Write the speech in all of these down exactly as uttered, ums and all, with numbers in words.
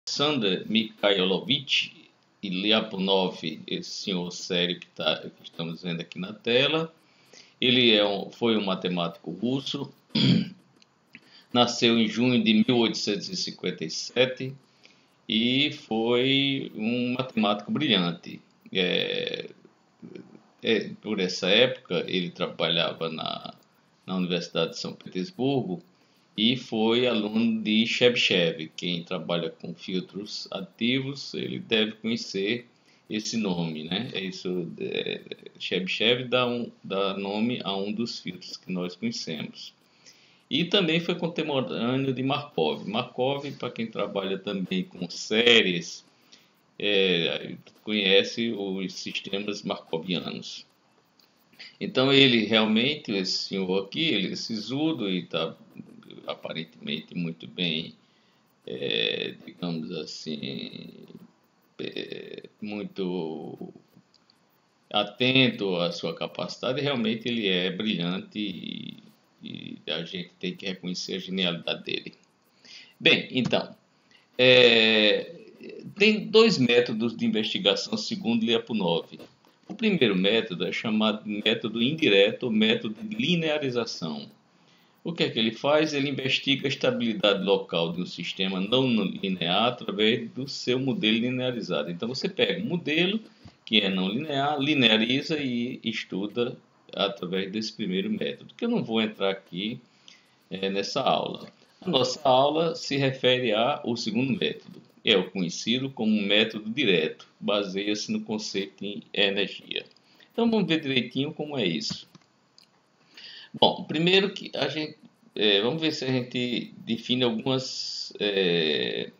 Alexander Mikhailovich Lyapunov, esse senhor sério que, tá, que estamos vendo aqui na tela. Ele é um, foi um matemático russo, nasceu em junho de mil oitocentos e cinquenta e sete e foi um matemático brilhante. É, é, por essa época, ele trabalhava na, na Universidade de São Petersburgo e foi aluno de Chebyshev. Quem trabalha com filtros ativos, ele deve conhecer esse nome, né? É isso, é, Chebyshev dá, um, dá nome a um dos filtros que nós conhecemos. E também foi contemporâneo de Markov. Markov, para quem trabalha também com séries, é, conhece os sistemas markovianos. Então ele realmente, esse senhor aqui, ele é sisudo e está aparentemente muito bem, é, digamos assim, é, muito atento à sua capacidade. Realmente ele é brilhante e, e a gente tem que reconhecer a genialidade dele. Bem, então, é, tem dois métodos de investigação segundo Lyapunov. O primeiro método é chamado de método indireto ou método de linearização. O que é que ele faz? Ele investiga a estabilidade local de um sistema não linear através do seu modelo linearizado. Então você pega um modelo que é não linear, lineariza e estuda através desse primeiro método, que eu não vou entrar aqui é, nessa aula. A nossa aula se refere ao segundo método, é o conhecido como método direto, baseia-se no conceito de energia. Então vamos ver direitinho como é isso. Bom, primeiro que a gente, é, vamos ver se a gente define algumas, é,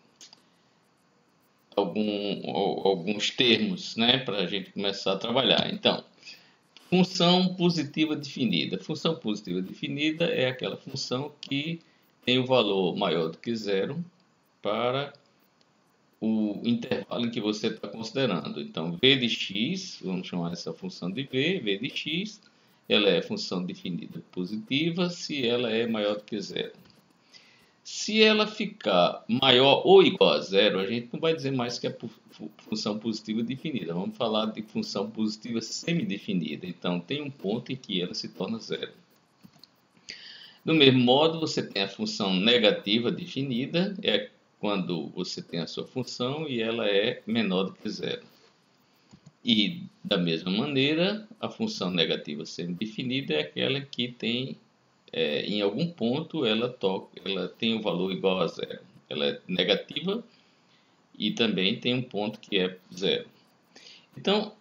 algum, alguns termos, né, para a gente começar a trabalhar. Então, função positiva definida. Função positiva definida é aquela função que tem o valor maior do que zero para o intervalo em que você está considerando. Então, v de x, vamos chamar essa função de v, v de x, ela é função definida positiva se ela é maior do que zero. Se ela ficar maior ou igual a zero, a gente não vai dizer mais que é função positiva definida. Vamos falar de função positiva semidefinida. Então, tem um ponto em que ela se torna zero. Do mesmo modo, você tem a função negativa definida, é quando você tem a sua função e ela é menor do que zero. E, da mesma maneira, a função negativa semidefinida é aquela que tem, é, em algum ponto, ela, toca, ela tem um valor igual a zero. Ela é negativa e também tem um ponto que é zero. Então,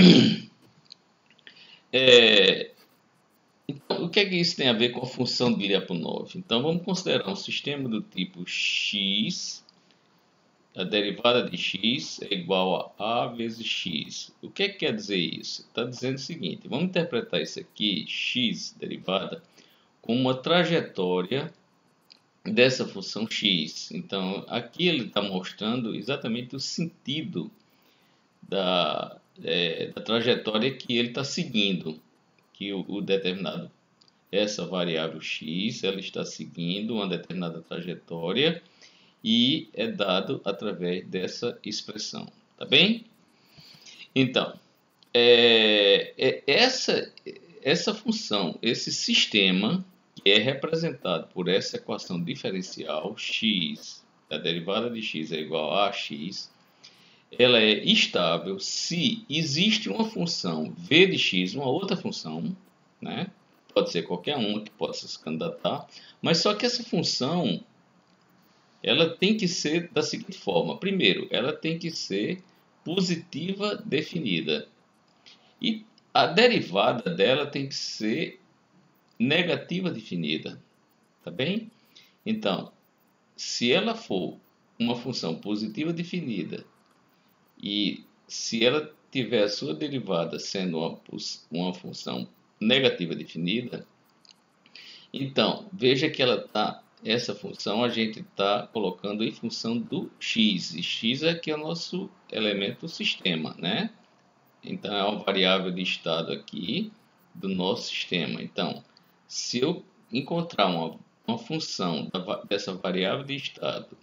é, então, o que é que isso tem a ver com a função de Lyapunov? Então, vamos considerar um sistema do tipo x. A derivada de x é igual a a vezes x. O que é que quer dizer isso? Está dizendo o seguinte, vamos interpretar isso aqui, x derivada, como uma trajetória dessa função x. Então, aqui ele está mostrando exatamente o sentido da, é, da trajetória que ele está seguindo, que o, o determinado, essa variável x, ela está seguindo uma determinada trajetória, e é dado através dessa expressão, tá bem? Então, é, é essa, essa função, esse sistema, que é representado por essa equação diferencial, x, a derivada de x é igual a x, ela é estável se existe uma função v de x, uma outra função, né? Pode ser qualquer uma que possa se candidatar, mas só que essa função ela tem que ser da seguinte forma. Primeiro, ela tem que ser positiva definida. E a derivada dela tem que ser negativa definida. Tá bem? Então, se ela for uma função positiva definida e se ela tiver a sua derivada sendo uma, uma função negativa definida, então, veja que ela está... Essa função a gente está colocando em função do x. E x é que é o nosso elemento do sistema, né? Então, é uma variável de estado aqui do nosso sistema. Então, se eu encontrar uma, uma função da, dessa variável de estado que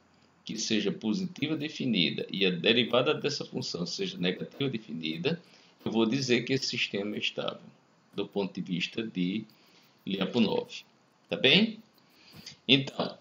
que seja positiva definida e a derivada dessa função seja negativa definida, eu vou dizer que esse sistema é estável, do ponto de vista de Lyapunov. Tá bem? Então,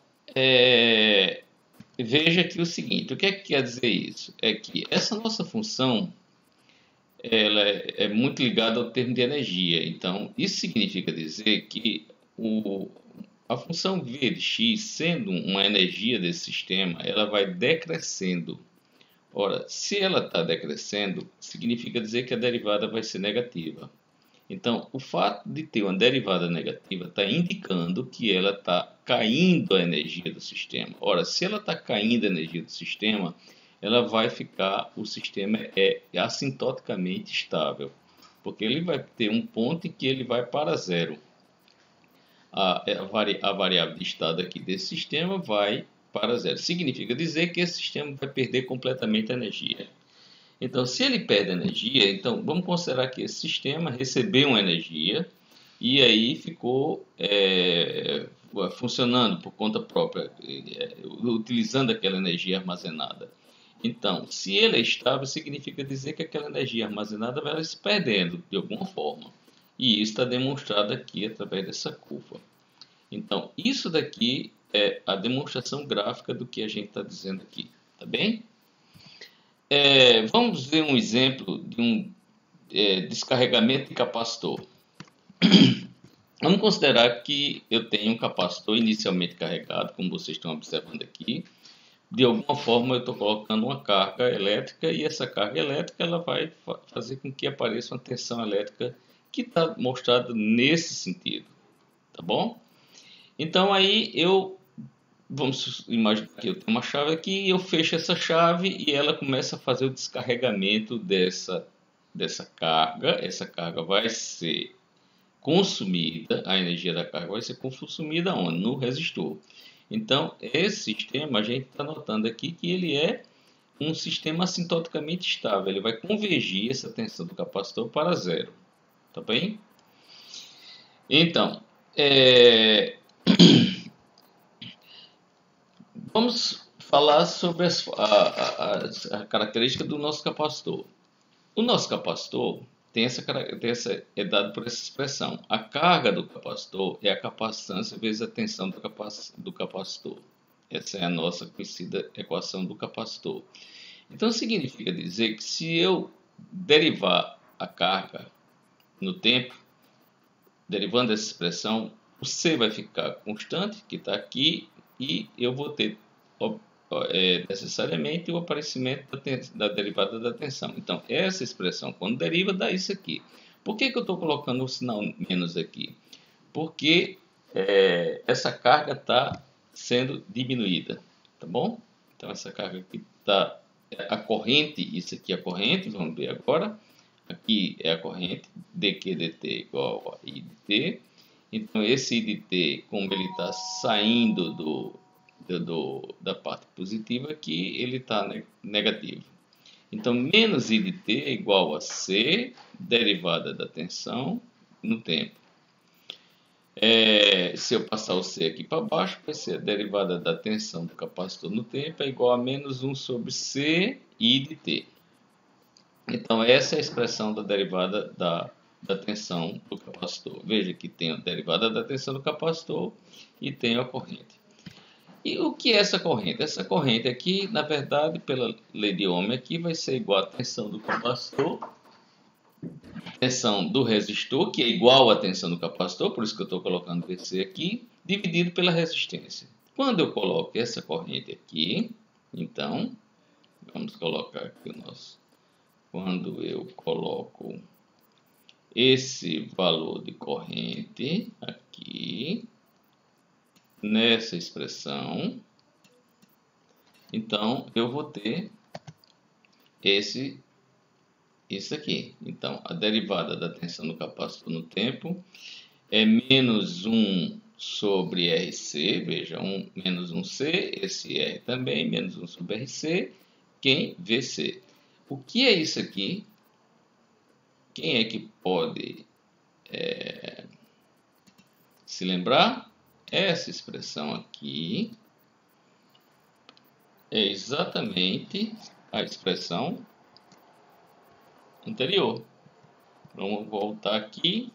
é, veja aqui o seguinte, o que é que quer dizer isso? É que essa nossa função, ela é, é muito ligada ao termo de energia. Então, isso significa dizer que o, a função v de x, sendo uma energia desse sistema, ela vai decrescendo. Ora, se ela está decrescendo, significa dizer que a derivada vai ser negativa. Então, o fato de ter uma derivada negativa está indicando que ela está caindo a energia do sistema. Ora, se ela está caindo a energia do sistema, ela vai ficar, o sistema é assintoticamente estável, porque ele vai ter um ponto em que ele vai para zero. A, a, vari, a variável de estado aqui desse sistema vai para zero. Significa dizer que esse sistema vai perder completamente a energia. Então, se ele perde energia, então vamos considerar que esse sistema recebeu uma energia e aí ficou é, funcionando por conta própria, é, utilizando aquela energia armazenada. Então, se ele é estável, significa dizer que aquela energia armazenada vai se perdendo de alguma forma. E isso está demonstrado aqui através dessa curva. Então, isso daqui é a demonstração gráfica do que a gente está dizendo aqui. Tá bem? É, vamos ver um exemplo de um é, descarregamento de capacitor. Vamos considerar que eu tenho um capacitor inicialmente carregado, como vocês estão observando aqui. De alguma forma eu estou colocando uma carga elétrica e essa carga elétrica ela vai fazer com que apareça uma tensão elétrica que está mostrada nesse sentido. Tá bom? Então aí eu... Vamos imaginar que eu tenho uma chave aqui e eu fecho essa chave e ela começa a fazer o descarregamento dessa, dessa carga. Essa carga vai ser consumida, a energia da carga vai ser consumida onde? No resistor. Então, esse sistema, a gente está notando aqui que ele é um sistema assintoticamente estável. Ele vai convergir essa tensão do capacitor para zero. Tá bem? Então, é... vamos falar sobre as, a, a, a característica do nosso capacitor. O nosso capacitor tem essa, tem essa, é dado por essa expressão. A carga do capacitor é a capacitância vezes a tensão do, capac, do capacitor. Essa é a nossa conhecida equação do capacitor. Então, significa dizer que se eu derivar a carga no tempo, derivando essa expressão, o C vai ficar constante, que está aqui, e eu vou ter é, necessariamente o aparecimento da, da derivada da tensão. Então, essa expressão, quando deriva, dá isso aqui. Por que, que eu estou colocando o sinal menos aqui? Porque é, essa carga está sendo diminuída, tá bom? Então, essa carga aqui está... A corrente, isso aqui é a corrente, vamos ver agora. Aqui é a corrente, dQ dt igual a I dt. Então, esse I dt, como ele está saindo do, do, do, da parte positiva aqui, ele está negativo. Então, menos I dt é igual a C, derivada da tensão, no tempo. É, se eu passar o C aqui para baixo, vai ser a derivada da tensão do capacitor no tempo é igual a menos um sobre C I dt. Então, essa é a expressão da derivada da, da tensão do capacitor. Veja que tem a derivada da tensão do capacitor e tem a corrente. E o que é essa corrente? Essa corrente aqui, na verdade, pela lei de Ohm aqui, vai ser igual à tensão do capacitor, tensão do resistor, que é igual à tensão do capacitor, por isso que eu estou colocando V C aqui, dividido pela resistência. Quando eu coloco essa corrente aqui, então, vamos colocar aqui o nosso... Quando eu coloco esse valor de corrente aqui, nessa expressão, então eu vou ter esse, isso aqui. Então, a derivada da tensão do capacitor no tempo é menos um sobre R C, veja, um, menos um C, esse R também, menos um sobre R C, quem V C. O que é isso aqui? Quem é que pode é, se lembrar? Essa expressão aqui é exatamente a expressão anterior. Vamos voltar aqui.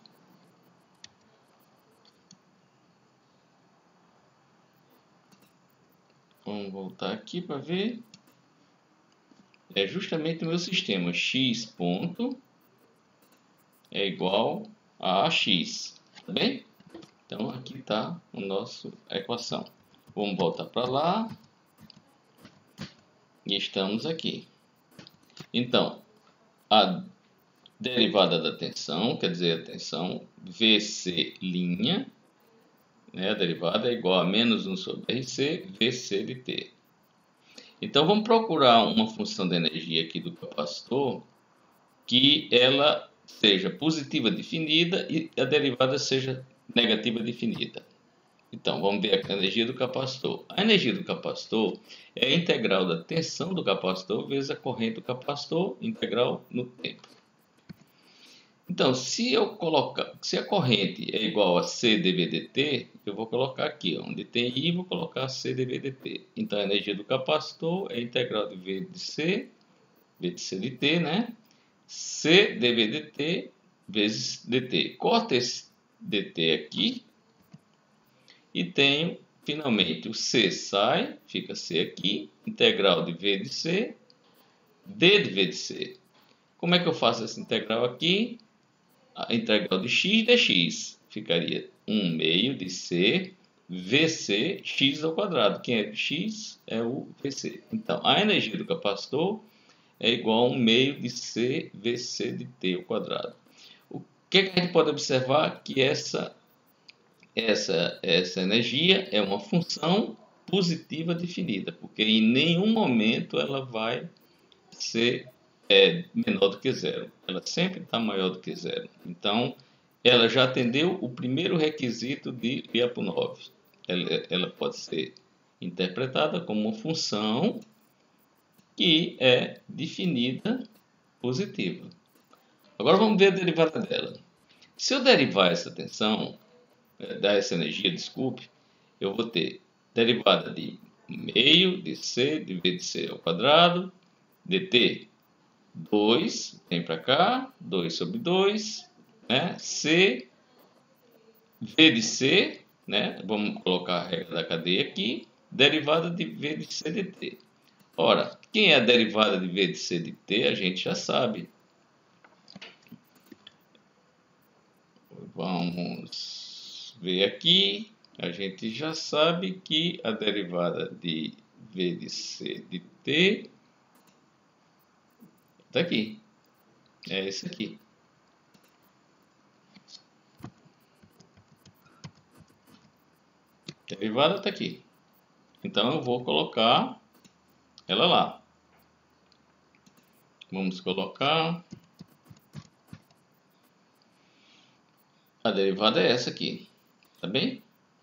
Vamos voltar aqui para ver. É justamente o meu sistema. X ponto é igual a X. Tá bem? Então aqui está a nossa equação. Vamos voltar para lá. E estamos aqui. Então, a derivada da tensão, quer dizer, a tensão V C', né, a derivada é igual a menos um sobre R C, V C de T. Então, vamos procurar uma função de energia aqui do capacitor que ela seja positiva definida e a derivada seja negativa definida. Então, vamos ver a energia do capacitor. A energia do capacitor é a integral da tensão do capacitor vezes a corrente do capacitor, integral no tempo. Então, se eu colocar, se a corrente é igual a C dV dt, eu vou colocar aqui, onde tem I, vou colocar C dV dt. Então, a energia do capacitor é a integral de V de C, V de C de T, né? C dV dt vezes dt. Corta esse dt aqui. E tenho, finalmente, o C sai, fica C aqui, integral de V de C, D de V de C. Como é que eu faço essa integral aqui? A integral de x dx ficaria um meio de C, V C, x ao quadrado. Quem é de x é o V C. Então, a energia do capacitor é igual a um meio de C, V C de T ao quadrado. O que, que a gente pode observar? Que essa Essa, essa energia é uma função positiva definida, porque em nenhum momento ela vai ser é, menor do que zero. Ela sempre está maior do que zero. Então, ela já atendeu o primeiro requisito de Lyapunov. Ela, ela pode ser interpretada como uma função que é definida positiva. Agora vamos ver a derivada dela. Se eu derivar essa tensão, dessa energia, desculpe, eu vou ter derivada de meio de C de V de C ao quadrado, dt dois, vem para cá, dois sobre dois, né? C, V de C, né? Vamos colocar a regra da cadeia aqui, derivada de V de C dt. Ora, quem é a derivada de V de C dt, a gente já sabe. Vamos ver aqui, a gente já sabe que a derivada de V de C de T está aqui, é esse aqui. A derivada está aqui, então eu vou colocar ela lá. Vamos colocar, a derivada é essa aqui. Tá bem?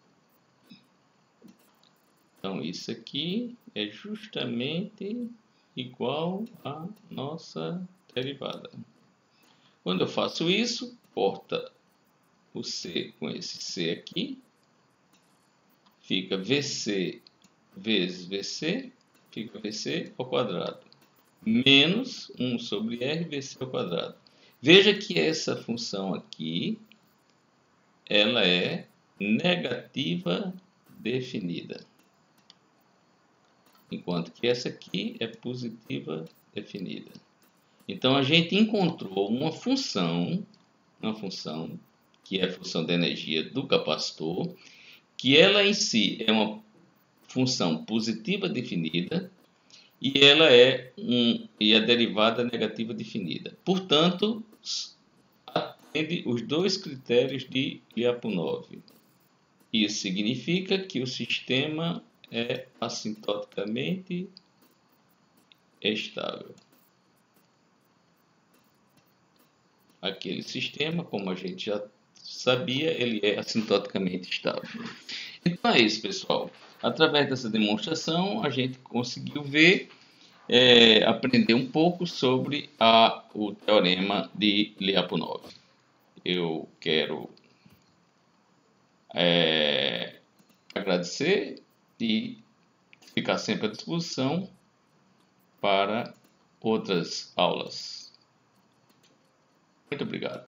Então, isso aqui é justamente igual à nossa derivada. Quando eu faço isso, corta o C com esse C aqui. Fica V C vezes V C, fica V C ao quadrado. Menos um sobre R V C ao quadrado. Veja que essa função aqui, ela é negativa definida, enquanto que essa aqui é positiva definida. Então a gente encontrou uma função, uma função que é a função de energia do capacitor, que ela em si é uma função positiva definida e ela é um e a derivada negativa definida. Portanto, atende os dois critérios de Lyapunov. Isso significa que o sistema é assintoticamente estável. Aquele sistema, como a gente já sabia, ele é assintoticamente estável. Então é isso, pessoal. Através dessa demonstração, a gente conseguiu ver, é, aprender um pouco sobre a, o teorema de Lyapunov. Eu quero é, agradecer e ficar sempre à disposição para outras aulas. Muito obrigado.